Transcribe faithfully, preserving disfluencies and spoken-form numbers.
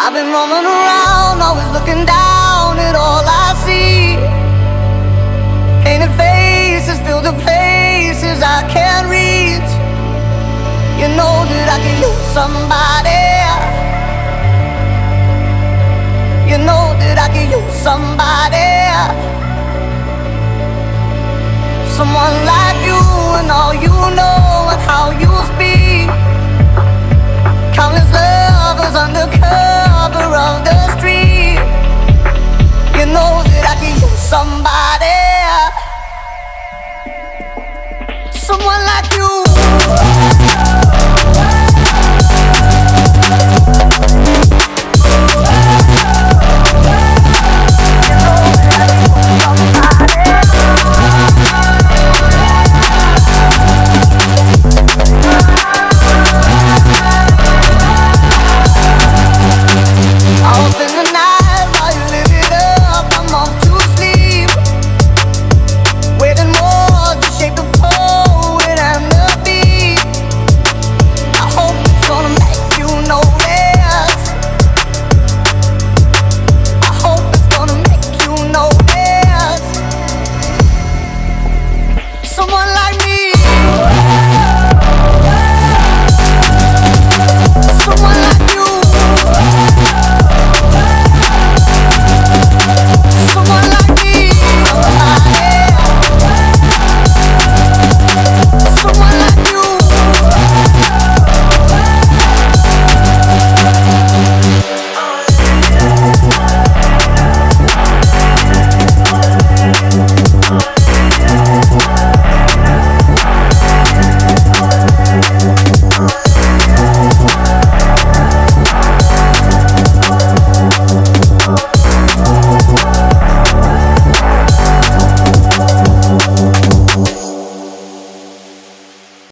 I've been roaming around, always looking down at all I see. Painted faces fill the places I can't reach. You know that I can use somebody. You know that I can use somebody. Someone like you and all you know and how you speak. Countless lovers under cover of the street. You know that I can use somebody. Someone like you.